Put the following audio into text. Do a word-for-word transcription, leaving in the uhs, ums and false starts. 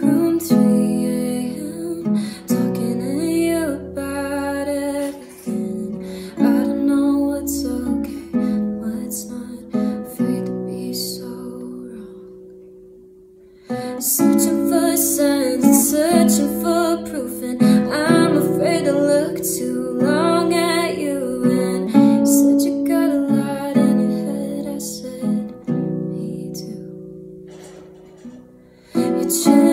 room, three A M talking to you about everything. I don't know what's okay, what's not, afraid to be so wrong. Searching for signs and searching for proof, and I'm afraid to look too long at you. And you said you got a lot in your head. I said, me too. You